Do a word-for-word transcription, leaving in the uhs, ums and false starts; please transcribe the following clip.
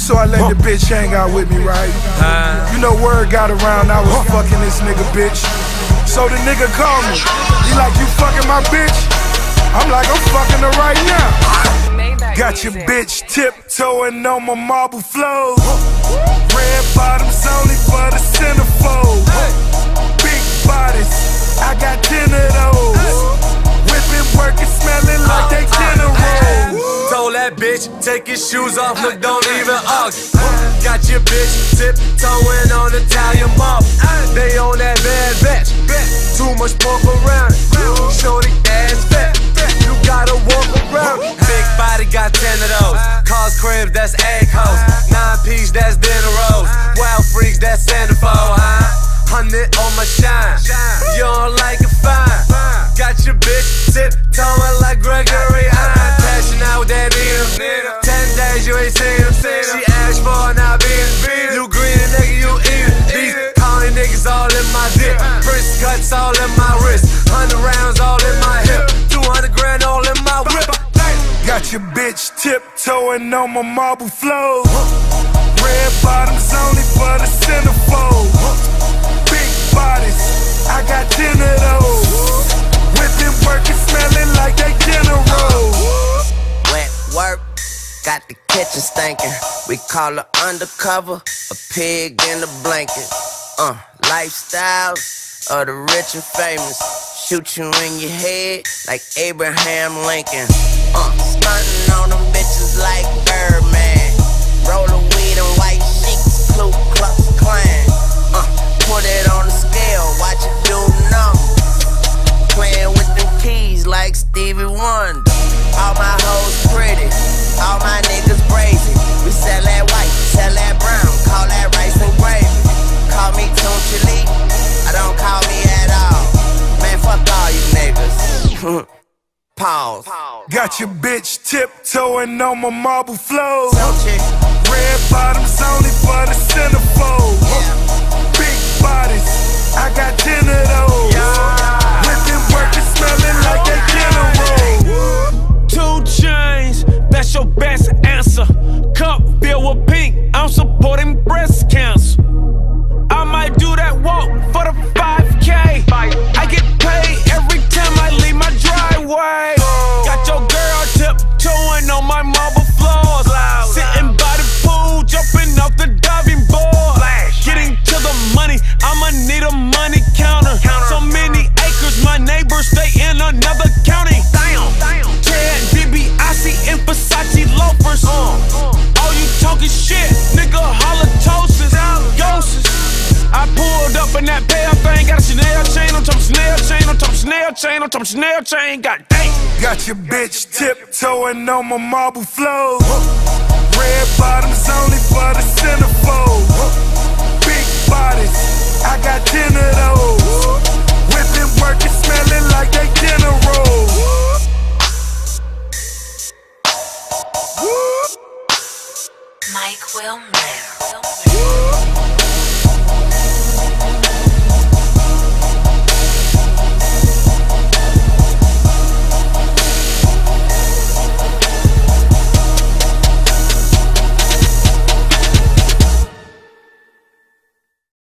So I let the bitch hang out with me, right? You know word got around I was fucking this nigga bitch. So the nigga called me. He like, you fucking my bitch? I'm like, I'm fucking her right now. Got your bitch tiptoeing on my marble floor. Red bottoms only for the centerfold. Big bodies, I got ten of those. Whipping, working, smelling like they dinner rolls. Told that bitch, take your shoes off, look, don't even argue. Got your bitch tiptoeing on Italian marble. They on that bad batch, too much pork around it. Shorty ass fat, you gotta walk around it. Big body got ten of those. Cars, cribs, that's egg hoes. Nine piece, that's dinner rolls. Wild freaks, that's centerfold, huh? Hundred on my shine, you don't like it, fine. Got your bitch tiptoeing like Gregory Hine. Passion out with that needle. Ten days you ain't seen him. She asked for now being you green nigga, you eat it. These county niggas all in my dick. First cuts all in my wrist. Hundred rounds all in my hip. Two hundred grand all in my whip. Got your bitch tiptoeing on my marble floor. Red bottoms only for the centerfold. Big bodies, I got ten of those. Whipping, working, smelling like they dinner rolls. Wet work, got the kitchen stinking. We call her undercover, a pig in a blanket. Uh, lifestyles of the rich and famous. Shoot you in your head like Abraham Lincoln. Uh, stunting on them bitches like Birdman. Roll a weed and white sheets, Ku Klux Klan. Uh, put it on the scale, watch it do numbers. Playing with them keys like Stevie Wonder. All my hoes pretty, all my niggas brazy. We sell that white, sell that brown, call that rice and gravy. Call me Tunchili, I don't call me at all. Man, fuck all you niggas. Pause. Got your bitch tiptoeing on my marble floor. Tunchi. Red bottoms only for the centerfold. Big bodies, I got ten of those. Whipping, working, smelling like they dinner rolls. Two chains, that's your best answer. Cup filled with pink, I'm supporting breast cancer. I might do that walk for the five K. I get paid every time I leave my driveway. Got your girl tiptoeing on my marble floors. Sitting by the pool, jumping off the diving board. Getting to the money, I'ma need a money counter. So many acres, my neighbors stay in another county. Ted, DiBiase, and Versace loafers. All you talking shit, nigga, halitosis, ghosts. I pulled up in that pale thing, got a Chanel chain on top of Chanel chain on top of Chanel chain on top of Chanel chain, god dang. Got your bitch tiptoeing on my marble floor. Red bottoms only for the centerfold. Big bodies, I got ten of those. Whipping, working,